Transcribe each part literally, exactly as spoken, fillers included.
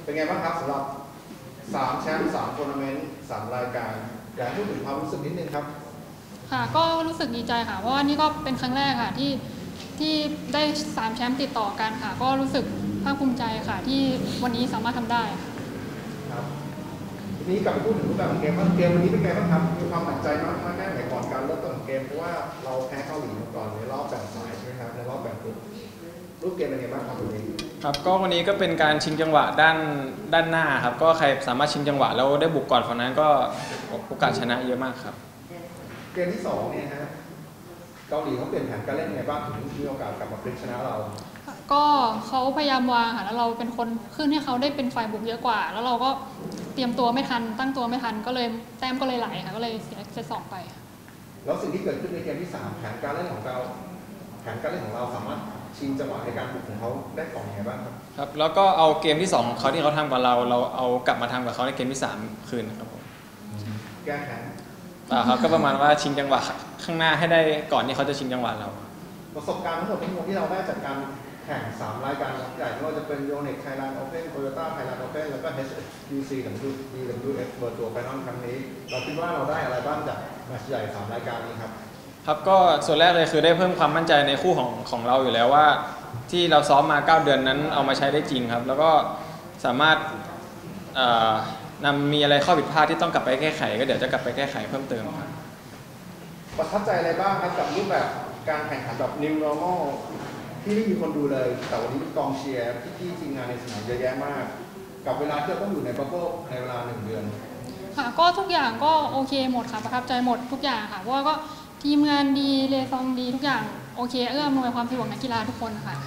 เป็นไงบ้างครับสำหรับสามแชมป์สามทัวร์นาเมนต์สามรายการอยากให้พูดถึงความรู้สึกนิดนึงครับค่ะก็รู้สึกดีใจค่ะเพราะว่านี่ก็เป็นครั้งแรกค่ะที่ที่ได้สามแชมป์ติดต่อกันค่ะก็รู้สึกภาคภูมิใจค่ะที่วันนี้สามารถทำได้ครับทีนี้กลับไปพูดถึงรูปแบบของเกมว่าเกมวันนี้เป็นไงบ้างครับมีความหนักใจมากมากแค่ไหนก่อนการเริ่มต้นของเกมเพราะว่าเราแพ้เกาหลีมาก่อนในรอบแบ่งสายใช่ไหมครับในรอบแบ่งกลุ่มรูปเกมเป็นไงบ้างครับวันนี้ครับก็วันนี้ก็เป็นการชิงจังหวะด้านด้านหน้าครับก็ใครสามารถชิงจังหวะแล้วได้บุกก่อนฝั่งนั้นก็โอกาสชนะเยอะมากครับเกมที่สองเนี่ยฮะเกาหลีเขาเปลี่ยนแผนการเล่นยังไงบ้างถึงมีโอกาสกลับมาพลิกชนะเราก็เขาพยายามวางค่ะแล้วเราเป็นคนขึ้นให้เขาได้เป็นฝ่ายบุกเยอะกว่าแล้วเราก็เตรียมตัวไม่ทันตั้งตัวไม่ทันก็เลยแต้มก็เลยไหลค่ะก็เลยเสียเซตสองไปแล้วสิ่งที่เกิดขึ้นในเกมที่สามแผนการเล่นของเราแผนการเล่นของเราสามารถชิงจังหวะในการบุกของเขาได้ก่อนยังไงบ้างครับครับแล้วก็เอาเกมที่สองของเขาที่เขาทำกับเราเราเอากลับมาทำกับเขาในเกมที่สามคืนครับผมแก้แค้นอ่าครับก็ประมาณว่าชิงจังหวะข้างหน้าให้ได้ก่อนที่เขาจะชิงจังหวะเราประสบการณ์ทั้งหมดทั้งมวลที่เราได้จากการแข่งสามรายการใหญ่ไม่ว่าจะเป็น Yonex Thailand Open Toyota Thailand Open แล้วก็ เอช ดี ซี ดับเบิลยู เอฟ World Tour Final ครั้งนี้เราคิดว่าเราได้อะไรบ้างจากแมตช์ใหญ่สามรายการนี้ครับครับก็ส่วนแรกเลยคือได้เพิ่มความมั่นใจในคู่ของของเราอยู่แล้วว่าที่เราซ้อมมาเก้าเดือนนั้นเอามาใช้ได้จริงครับแล้วก็สามารถนำมีอะไรข้อผิดพลาดที่ต้องกลับไปแก้ไขก็เดี๋ยวจะกลับไปแก้ไขเพิ่มเติมครับประทับใจอะไรบ้างครับกับรูปแบบการแข่งขันแบบ New Normal ที่ไม่มีคนดูเลยแต่วันนี้มีกองเชียร์พี่ๆทีมงานในสนามเยอะแยะมากกับเวลาที่เราต้องอยู่ในบับเบิ้ลในเวลาหนึ่งเดือนค่ะก็ทุกอย่างก็โอเคหมดค่ะประทับใจหมดทุกอย่างค่ะเพราะว่าก็ทีมงานดีเรซองดีทุกอย่างโอเคเอื้ออำนวยความสะดวกนักกีฬาทุกคนค่ะ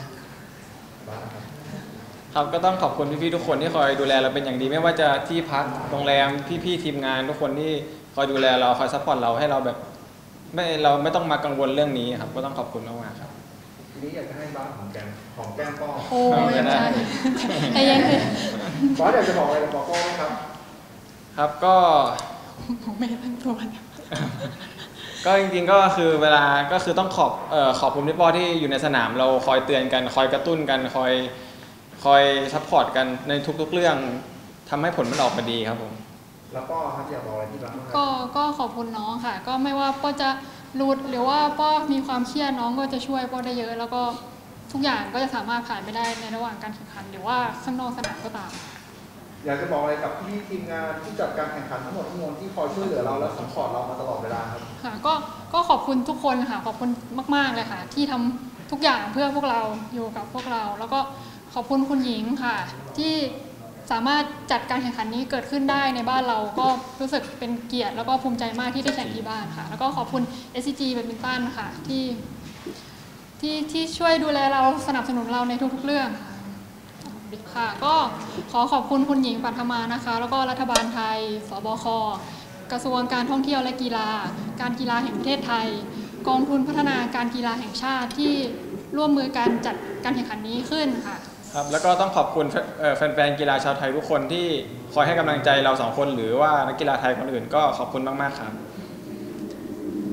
ครับก็ต้องขอบคุณพี่ๆทุกคนที่คอยดูแลเราเป็นอย่างดีไม่ว่าจะที่พักโรงแรมพี่ๆทีมงานทุกคนที่คอยดูแลเราคอยซัพพอร์ตเราให้เราแบบไม่เราไม่ต้องมากังวลเรื่องนี้ครับก็ต้องขอบคุณมากๆครับทีนี้อยากจะให้บ้านของแกมของแก้มป้อโอ้ไม่ได้ใจเย็นเลยบ้านอยากจะบอกอะไรกับป้อป้อไหมครับครับก็ผมไม่ตั้งตัวก็จริงๆก็คือเวลาก็คือต้องขอบเอ่อขอบคุณพี่ป้อที่อยู่ในสนามเราคอยเตือนกันคอยกระตุ้นกันคอยคอยซัพพอร์ตกันในทุกๆเรื่องทำให้ผลมันออกมาดีครับผมแล้วก็ครับอยากบอกอะไรที่บ้านก็ก็ขอบคุณน้องค่ะก็ไม่ว่าป้อจะรูดหรือว่าป้อมีความเครียดน้องก็จะช่วยป้อได้เยอะแล้วก็ทุกอย่างก็จะสามารถผ่านไปได้ในระหว่างการแข่งขันหรือว่าข้างนอกสนามก็ตามอยากจะบอกอะไรกับพี่ทีมงานที่จัดการแข่งขันทั้งหมดทั้งมวลที่คอยช่วยเหลือเราและซัพพอร์ตเรามาตลอดเวลาครับค่ะก็ก็ขอบคุณทุกคนค่ะขอบคุณมากๆเลยค่ะที่ทำทุกอย่างเพื่อพวกเราอยู่กับพวกเราแล้วก็ขอบคุณคุณหญิงค่ะที่สามารถจัดการแข่งขันนี้เกิดขึ้นได้ในบ้านเราก็รู้สึกเป็นเกียรติแล้วก็ภูมิใจมากที่ได้แข่งที่บ้านค่ะแล้วก็ขอบคุณ เอส ซี จี แบดมินตันค่ะที่ที่ที่ช่วยดูแลเราสนับสนุนเราในทุกๆเรื่องค่ะก็ขอขอบคุณคุณหญิงปัทมานะคะแล้วก็รัฐบาลไทยสบคกระทรวงการท่องเที่ยวและกีฬาการกีฬาแห่งประเทศไทยกองทุนพัฒนาการกีฬาแห่งชาติที่ร่วมมือการจัดการแข่งขันนี้ขึ้นค่ะครับแล้วก็ต้องขอบคุณแฟนๆกีฬาชาวไทยทุกคนที่คอยให้กำลังใจเราสองคนหรือว่านักกีฬาไทยคนอื่นก็ขอบคุณมากๆครับ